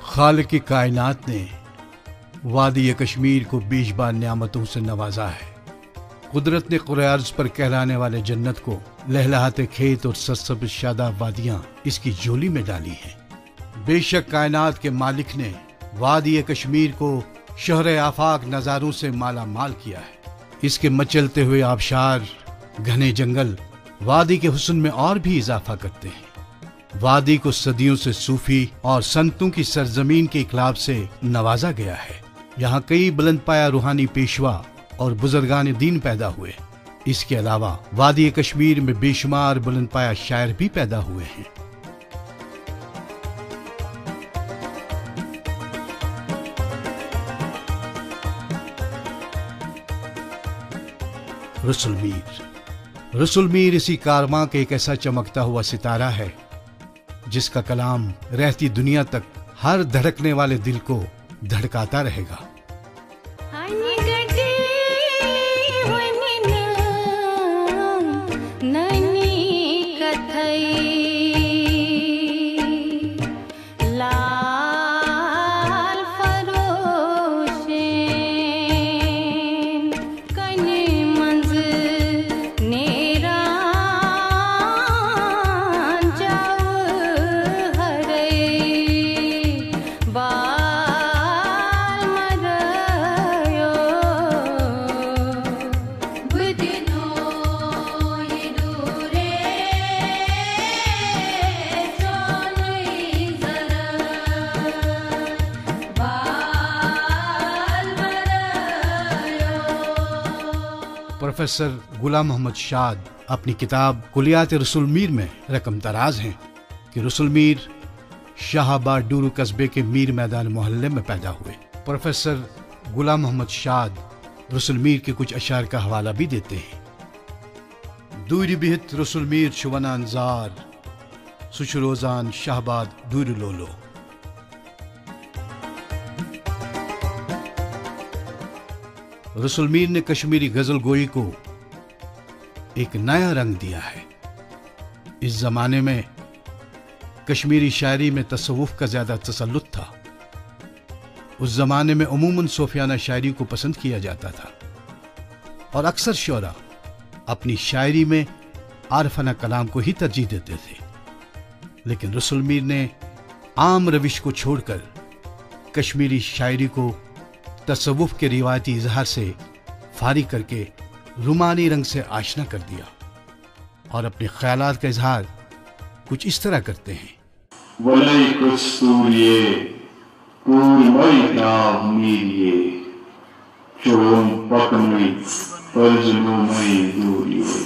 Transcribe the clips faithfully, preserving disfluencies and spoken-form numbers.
खालिक कायनात ने वादी कश्मीर को बीस बार नियामतों से नवाजा है। कुदरत ने कुरार्ज पर कहलाने वाले जन्नत को लहलहाते खेत और सरसब्ज़ शादाब वादियाँ इसकी झोली में डाली हैं। बेशक कायनात के मालिक ने वादी कश्मीर को शहर आफाक नज़ारों से माला माल किया है। इसके मचलते हुए आबशार, घने जंगल वादी के हुस्न में और भी इजाफा करते हैं। वादी को सदियों से सूफी और संतों की सरजमीन के इकलाब से नवाजा गया है। यहाँ कई बुलंद पाया रूहानी पेशवा और बुजुर्गान दीन पैदा हुए। इसके अलावा वादी कश्मीर में बेशुमार बुलंद पाया शायर भी पैदा हुए हैं। रसूल मीर। रसूल मीर इसी कारवां के एक ऐसा चमकता हुआ सितारा है जिसका कलाम रहती दुनिया तक हर धड़कने वाले दिल को धड़काता रहेगा। प्रोफेसर गुलाम मोहम्मद शाद अपनी किताब कुलियात रसूल मीर में रकम दराज हैं कि रसूल मीर शाहाबाद डूरू कस्बे के मीर मैदान मोहल्ले में पैदा हुए। प्रोफेसर गुलाम मोहम्मद शाद रसूल मीर के कुछ अशार का हवाला भी देते हैं। दूरी बिहत रसूल मीर शुवना अंजार सुशरोजान शाहबाद दूर लोलो। रसूल मीर ने कश्मीरी गजल गोई को एक नया रंग दिया है। इस जमाने में कश्मीरी शायरी में तसव्वुफ का ज्यादा तसल्लुत था। उस जमाने में अमूमन सूफियाना शायरी को पसंद किया जाता था और अक्सर शोरा अपनी शायरी में आरफाना कलाम को ही तरजीह देते थे। लेकिन रसूल मीर ने आम रविश को छोड़कर कश्मीरी शायरी को तसव्वुफ के रिवायती इजहार से फारिग करके रुमानी रंग से आशना कर दिया और अपने ख्यालात का इजहार कुछ इस तरह करते हैं। वलई कस्तूरिये पूर्वई ट्रव-मुत चोम पकमई फर्जनुमई दूरिये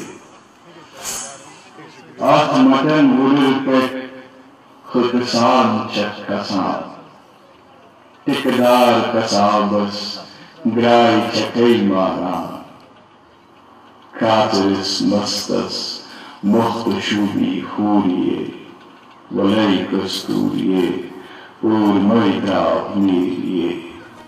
आह मटन वुलुल पेट खुदसान चक्कसान टिकदार कसाबस ग्राई चकई मारा कातरिस मस्तस मुख्तशुबी हूरिये वलई कस्तूरिये पूर्वई ट्रव-मुत।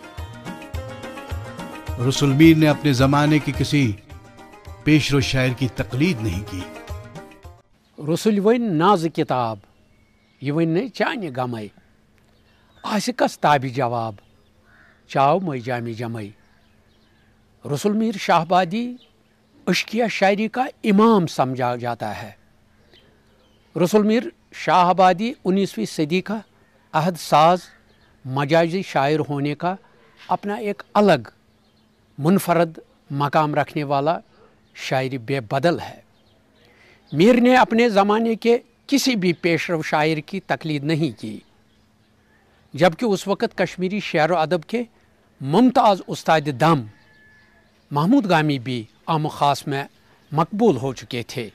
रसूल मीर ने अपने जमाने की किसी पेशरो शायर की तकलीद नहीं की। रसूल वन नाज किताब ये वन चाने गमई आसिकस ताबी जवाब चाव मई जामी जमई। रसूल मीर शाहबादी अश्किया शायरी का इमाम समझा जाता है। रसूल मीर शाहबादी उन्नीसवीं सदी का अहद साज मजाजी शायर होने का अपना एक अलग मुनफरद मकाम रखने वाला शायरी बेबदल है। मीर ने अपने ज़माने के किसी भी पेशरव शायर की तकलीद नहीं की, जबकि उस वक़्त कश्मीरी शेर व अदब के मुमताज़ उस्ताद दम महमूद गामी भी आम ख़ास में मकबूल हो चुके थे।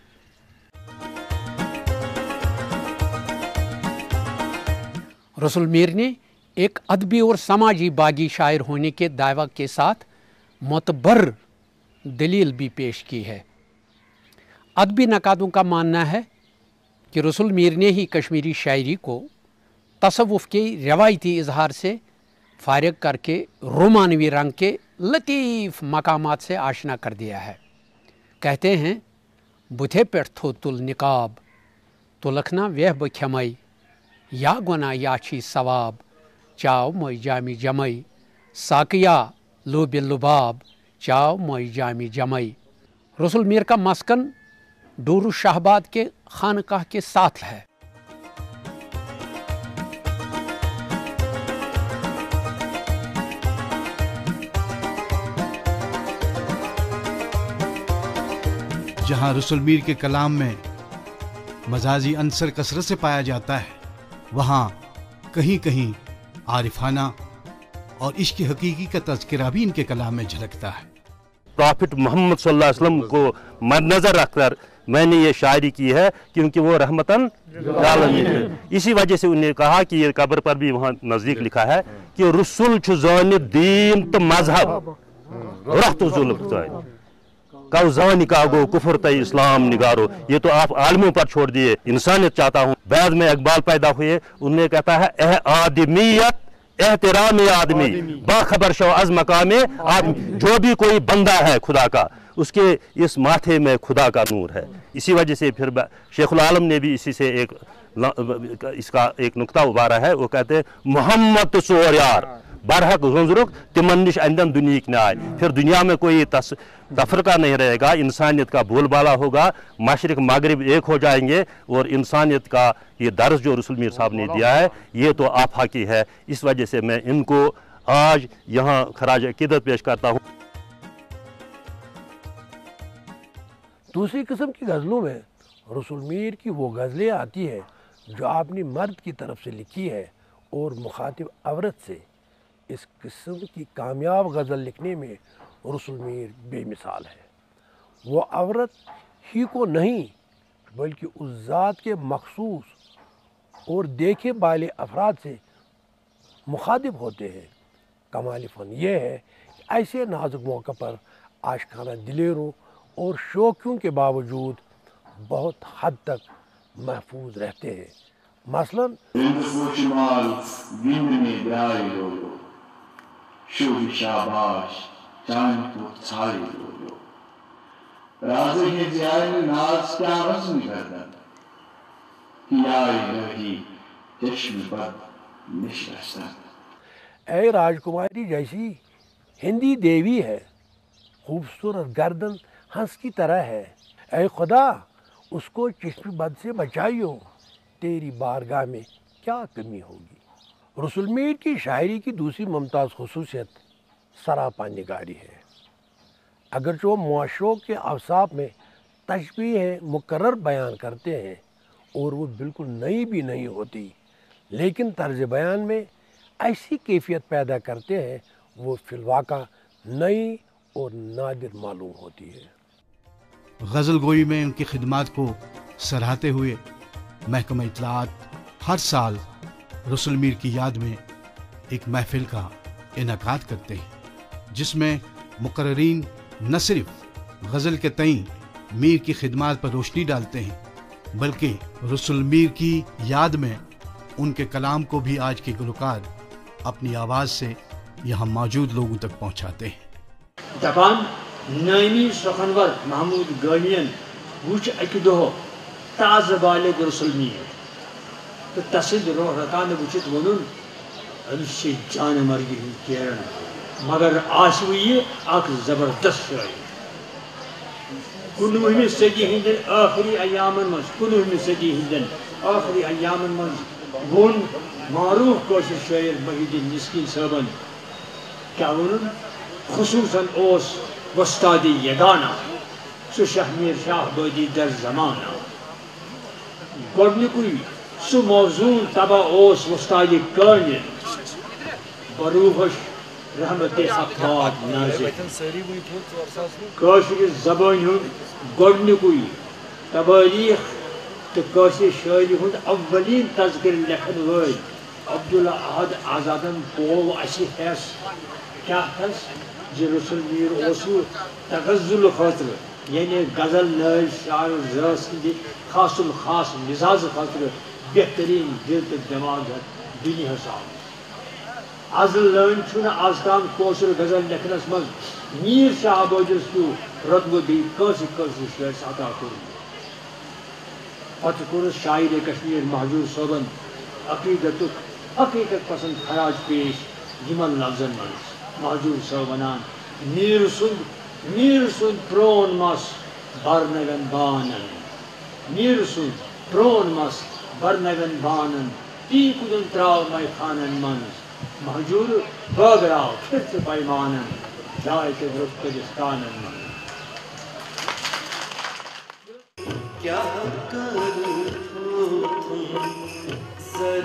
रसूल मीर ने एक अदबी और समाजी बागी शायर होने के दावा के साथ मोतबर दलील भी पेश की है। अदबी नकादों का मानना है कि रसूल मीर ने ही कश्मीरी शायरी को तसव्वुफ के रवायती इजहार से फारिग करके रोमानवी रंग के लतीफ़ मकामात से आशना कर दिया है। कहते हैं बुथे पेट थो तुल निकाब तो लखना वह बखमई या गुना या छी सवाब چاو موئی جامی جمئی ساقیہ لوب لباب چاو موئی جامی جمئی رسول میر کا مسکن ڈورو شاہباد کے خانقاہ کے ساتھ ہے۔ جہاں رسول میر کے کلام میں مجازی عنصر کثرت سے پایا جاتا ہے، وہاں کہیں کہیں عارفانہ اور عشق حقیقی کا تذکرہ بھی ان کے کلام میں جھلکتا ہے۔ پرافٹ محمد صلی اللہ علیہ وسلم کو مد نظر رکھ کر میں نے یہ شاعری کی ہے، کیونکہ وہ رحمتاً للعالمین ہے۔ اسی وجہ سے انہوں نے کہا کہ یہ قبر پر بھی وہاں نزدیک لکھا ہے کہ رسول چھو زانب دین تو مذہب رخت ظلم زانی کو زانی کا گو کفر تے اسلام نگارو۔ یہ تو آپ عالموں پر چھوڑ دیے، انسانیت چاہتا ہوں۔ بعد میں اقبال پیدا ہوئے، انہوں نے کہتا ہے اے آدمیت احترام آدمی باخبر شو از مقام آدمی، جو بھی کوئی بندہ ہے خدا کا اس کے اس ماتھے میں خدا کا نور ہے۔ اسی وجہ سے پھر شیخ العالم نے بھی اسی سے ایک اس کا ایک نقطہ ابھارا ہے، وہ کہتے ہیں محمد تو سور یار برحق زنزرک تمن نش اندن دنیا کی نائے۔ پھر دنیا میں کوئی تفرقہ نہیں رہے گا، انسانیت کا بول بالا ہوگا، مشرق مغرب ایک ہو جائیں گے، اور انسانیت کا یہ درس جو رسول میر صاحب نے دیا ہے یہ تو آفاقی ہے۔ اس وجہ سے میں ان کو آج یہاں خراج عقیدت پیش کرتا ہوں۔ دوسری قسم کی غزلوں میں رسول میر کی وہ غزلیں آتی ہیں جو آپ نے مرد کی طرف سے لکھی ہے، اور مخاطب عورت سے۔ اس قسم کی کامیاب غزل لکھنے میں رسول میر بے مثال ہے۔ وہ عورت ہی کو نہیں بلکہ اس ذات کے مخصوص اور دیکھے بالے افراد سے مخاطب ہوتے ہیں۔ کمال فن یہ ہے کہ ایسے نازک موقع پر عاشقانہ دلیروں اور شوقیوں کے باوجود بہت حد تک محفوظ رہتے ہیں۔ مثلاً شوی شاباش چاند کو چھائی لولو رازے کے جائے میں ناز کیا رسم کردن ہیائی رہی چشم بد نشستن۔ اے راجکماری جیسی ہندی دیوی ہے، خوبصورت گردن ہنس کی طرح ہے، اے خدا اس کو چشم بد سے بچائیو، تیری بارگاہ میں کیا کمی ہوگی۔ رسول میر کی شاعری کی دوسری ممتاز خصوصیت سراپا نگاری ہے۔ اگرچہ وہ معاشروں کے اوصاف میں تشبیہ مکرر بیان کرتے ہیں اور وہ بالکل نئی بھی نہیں ہوتی، لیکن طرز بیان میں ایسی کیفیت پیدا کرتے ہیں وہ فی الواقع نئی اور نادر معلوم ہوتی ہے۔ غزل گوئی میں ان کی خدمات کو سراہتے ہوئے محکمہ اطلاعات ہر سال رسول میر کی یاد میں ایک محفل کا انعقاد کرتے ہیں، جس میں مقررین نہ صرف غزل کے تئیں میر کی خدمات پر روشنی ڈالتے ہیں بلکہ رسول میر کی یاد میں ان کے کلام کو بھی آج کے گلوکار اپنی آواز سے یہاں موجود لوگوں تک پہنچاتے ہیں۔ دپان نامی سخنور محمود گامین وچ اکہ دہ تازہ بالغ رسول میر تو تسند روح رکان وچت ونن امس جان مرگی ہند کیرن، مگر آسو یہ اخ زبردست شاعر۔ کنوہمہ صدی ہندن آخری ایامن مز کنوہمہ صدی ہندن آخری ایامن مز ون معروف کوشش شاعر محی الدین مسکین صاحبن کیا ونن خصوصاً اوس وستادی یگانہ سو شاہ میر شاہبادی در زمانہ گۄڈنیُکُے سُہ موضوع تباہ اوس وستادی کامل بروحش رحمت افاد نازل کٲشرِ زبانہِ ہُنٛد گۄڈنیُکُے تباریخ تو کٲشرِ شاعری ہُنٛد اولین تذکر لیکھن وٲلۍ عبداللہ احد آزادن پوو اسہِ ہٮ۪س کیٛاہ ہٮ۪س زِ رسول میر اوسوٕ تغزل خٲطرٕ یعنی غزل نٲلۍ شاعر زٲژ سٕنٛدِ خاص الخاص مزاج خٲطرٕ بہتریٖن دل تہٕ دٮ۪ماغ ہٮ۪تھ دُنیاہس آمُت۔ ازل لٲنۍ چھُنہٕ آز تام کٲشُر غزل لیکھنس منٛز میٖر شاہ آبادیس ہیوٗ رۄتبہٕ بیٚیہِ کٲنٛسہِ کٲنٛسہِ شٲعرس عطا کوٚرمُت۔ پتہٕ کوٚرُس شاعرِ کشمیٖر محجوٗر صٲبن عقیٖدتُک حقیقت پسند خراج پیش یمن لفظن من محجوب صاحب ونان میر سند میر سند پرون مس برنگن بانن میر سند پرون مس برنگن بانن پی کدن تراو مائی خانن من محجور بغراو کھت پیمانن جائے کے درست کجستانن من کیا کروں تم سر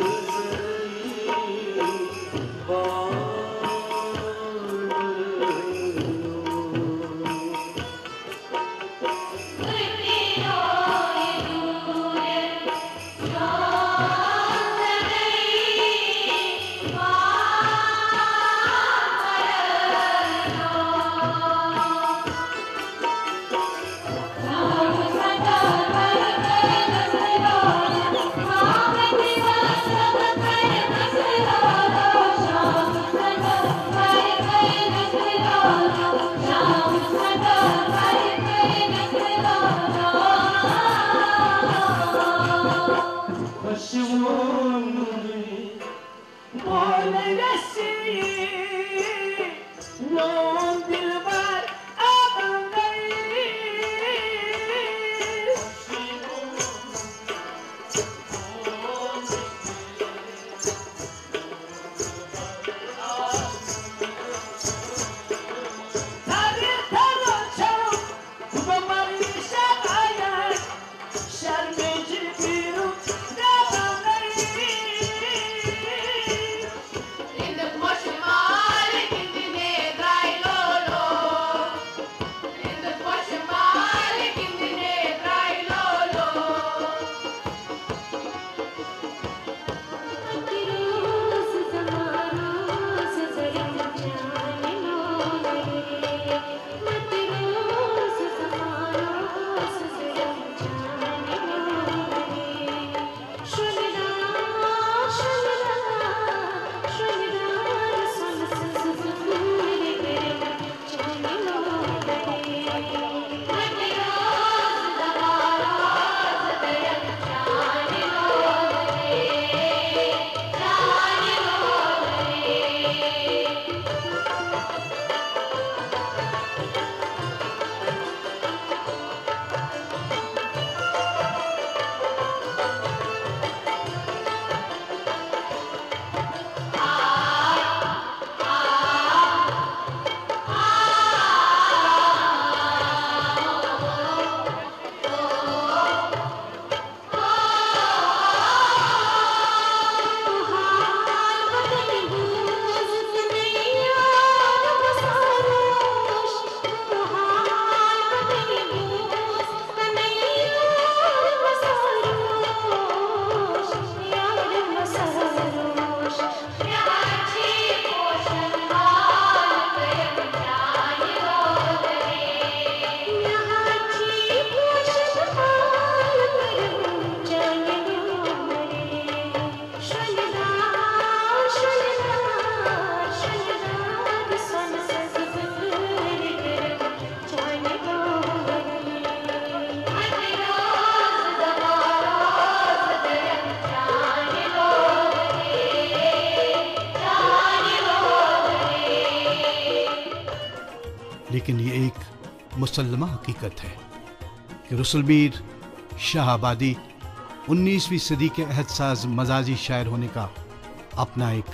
لیکن یہ ایک مسلمہ حقیقت ہے کہ رسول میر شاہ آبادی انیسویں صدی کے عہد ساز مزاجی شاعر ہونے کا اپنا ایک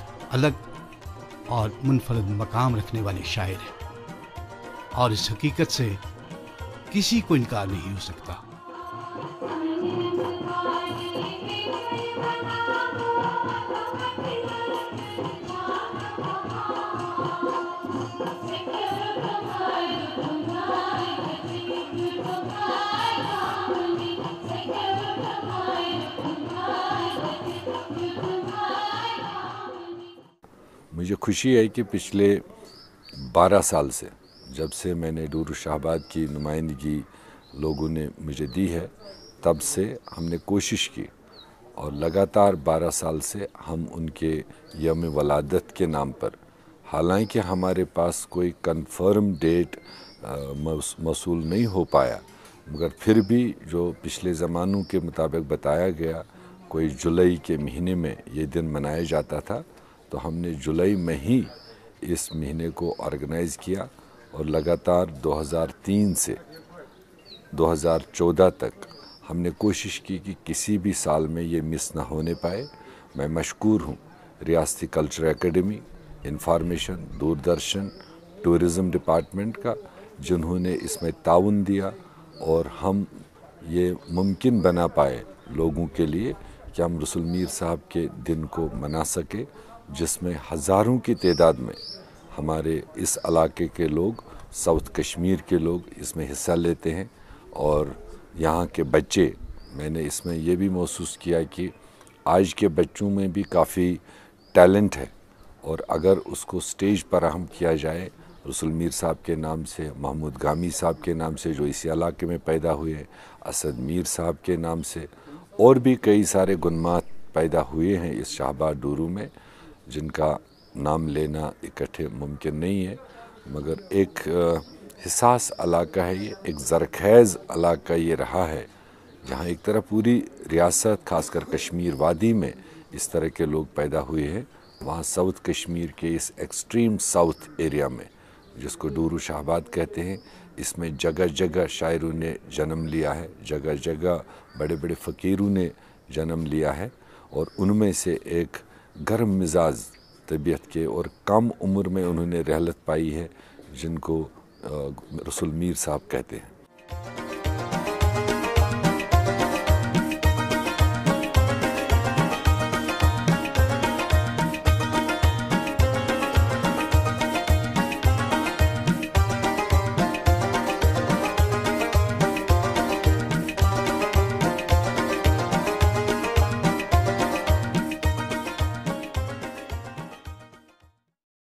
الگ اور منفرد مقام رکھنے والے شاعر ہیں، اور اس حقیقت سے کسی کو انکار نہیں ہو سکتا۔ مجھے خوشی ہے کہ پچھلے بارہ سال سے جب سے میں نے دورو شہاباد کی نمائندگی لوگوں نے مجھے دی ہے، تب سے ہم نے کوشش کی اور لگاتار بارہ سال سے ہم ان کے یوم ولادت کے نام پر، حالانکہ ہمارے پاس کوئی کنفرم ڈیٹ موصول نہیں ہو پایا، مگر پھر بھی جو پچھلے زمانوں کے مطابق بتایا گیا कोई जुलाई के महीने में ये दिन मनाया जाता था, तो हमने जुलाई में ही इस महीने को ऑर्गेनाइज़ किया और लगातार दो हज़ार तीन से दो हज़ार चौदह तक हमने कोशिश की कि किसी भी साल में ये मिस ना होने पाए। मैं मशकूर हूँ रियासती culture academy, information, Doordarshan, tourism department का, जिन्होंने इसमें ताउन दिया और हम ये मुमकिन बना पाए लोगों के लिए कि हम रसूल मीर साहब के दिन को मना सके, जिसमें हज़ारों की तादाद में हमारे इस इलाके के लोग, साउथ कश्मीर के लोग इसमें हिस्सा लेते हैं। और यहाँ के बच्चे, मैंने इसमें ये भी महसूस किया कि आज के बच्चों में भी काफ़ी टैलेंट है, और अगर उसको स्टेज पर अहम किया जाए, रसूल मीर साहब के नाम से, महमूद गामी साहब के नाम से जो इसी इलाके में पैदा हुए, असद मीर साहब के नाम से, और भी कई सारे गुनमात पैदा हुए हैं इस शाहबाद डोरू में, जिनका नाम लेना इकट्ठे मुमकिन नहीं है। मगर एक हिसास इलाका है ये, एक ज़रख़ेज़ इलाका ये रहा है, जहाँ एक तरह पूरी रियासत, खासकर कश्मीर वादी में इस तरह के लोग पैदा हुए हैं। वहाँ साउथ कश्मीर के इस एक्सट्रीम साउथ एरिया में, जिसको डोरू शाहबाद कहते हैं, इसमें जगह जगह शायरों ने जन्म लिया है, जगह जगह बड़े बड़े फ़कीरों ने जन्म लिया है, और उनमें से एक गर्म मिजाज तबीयत के और कम उम्र में उन्होंने रहलत पाई है, जिनको रसूल मीर साहब कहते हैं।